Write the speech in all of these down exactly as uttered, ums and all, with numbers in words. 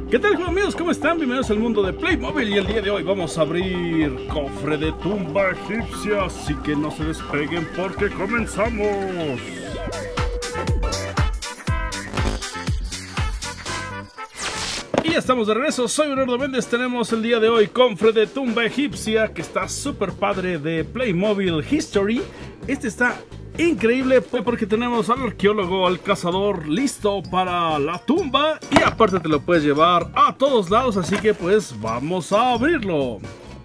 ¿Qué tal, amigos? ¿Cómo están? Bienvenidos al mundo de Playmobil. Y el día de hoy vamos a abrir cofre de tumba egipcia. Así que no se despeguen porque comenzamos. Y ya estamos de regreso. Soy Bernardo Méndez. Tenemos el día de hoy cofre de tumba egipcia, que está súper padre, de Playmobil History. Este está increíble porque tenemos al arqueólogo, al cazador listo para la tumba, y aparte te lo puedes llevar a todos lados, así que pues vamos a abrirlo.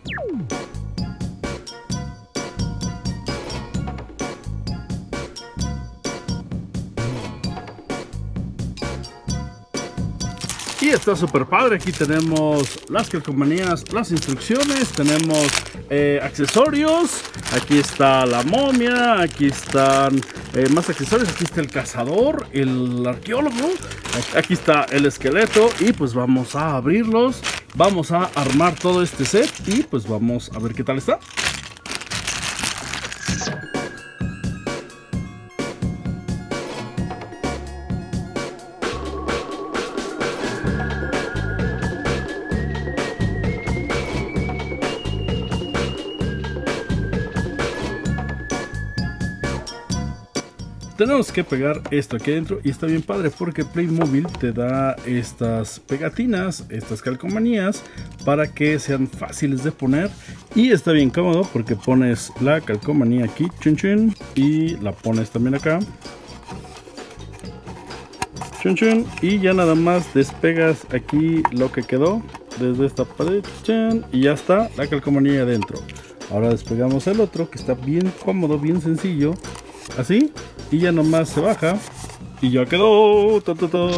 Y está súper padre. Aquí tenemos las calcomanías, las instrucciones, tenemos eh, accesorios. Aquí está la momia, aquí están eh, más accesorios. Aquí está el cazador, el arqueólogo, aquí está el esqueleto. Y pues vamos a abrirlos, vamos a armar todo este set y pues vamos a ver qué tal está. Tenemos que pegar esto aquí adentro y está bien padre porque Playmobil te da estas pegatinas, estas calcomanías, para que sean fáciles de poner, y está bien cómodo porque pones la calcomanía aquí, chun chun, y la pones también acá, chun chun, y ya nada más despegas aquí lo que quedó desde esta pared, chun, y ya está la calcomanía adentro. Ahora despegamos el otro, que está bien cómodo, bien sencillo, así, y ya nomás se baja y ya quedó. Ta, ta, ta.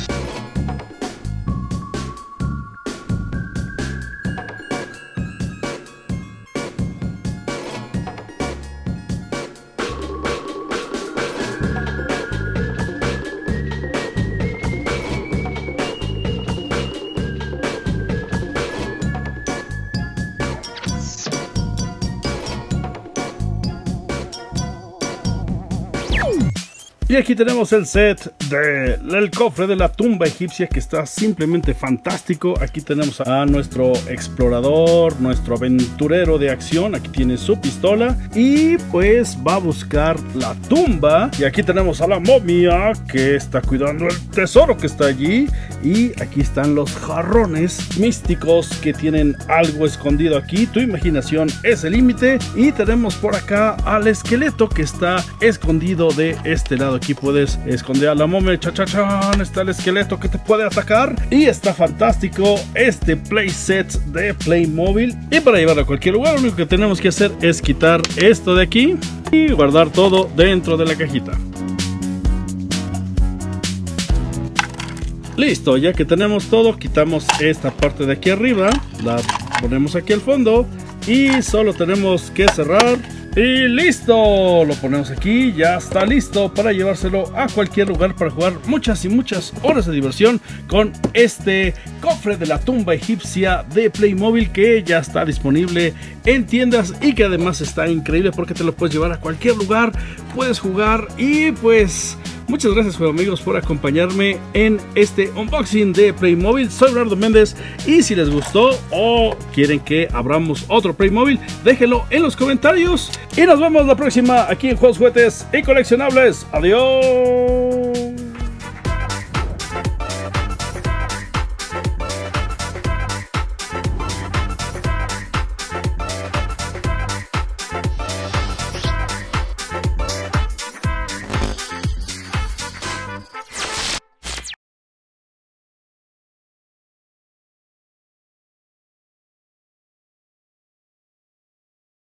Y aquí tenemos el set del cofre de la tumba egipcia, que está simplemente fantástico. Aquí tenemos a nuestro explorador, nuestro aventurero de acción. Aquí tiene su pistola y pues va a buscar la tumba. Y aquí tenemos a la momia, que está cuidando el tesoro que está allí. Y aquí están los jarrones místicos que tienen algo escondido aquí. Tu imaginación es el límite. Y tenemos por acá al esqueleto, que está escondido de este lado. Aquí puedes esconder a la momia, cha, cha, chan, está el esqueleto que te puede atacar. Y está fantástico este playset de Playmobil. Y para llevarlo a cualquier lugar, lo único que tenemos que hacer es quitar esto de aquí y guardar todo dentro de la cajita. Listo, ya que tenemos todo, quitamos esta parte de aquí arriba, la ponemos aquí al fondo y solo tenemos que cerrar. Y listo, lo ponemos aquí, ya está listo para llevárselo a cualquier lugar para jugar muchas y muchas horas de diversión con este cofre de la tumba egipcia de Playmobil, que ya está disponible en tiendas y que además está increíble porque te lo puedes llevar a cualquier lugar, puedes jugar. Y pues muchas gracias, amigos, por acompañarme en este unboxing de Playmobil. Soy Bernardo Méndez y si les gustó o quieren que abramos otro Playmobil, déjenlo en los comentarios y nos vemos la próxima aquí en Juegos, Juguetes y Coleccionables. Adiós.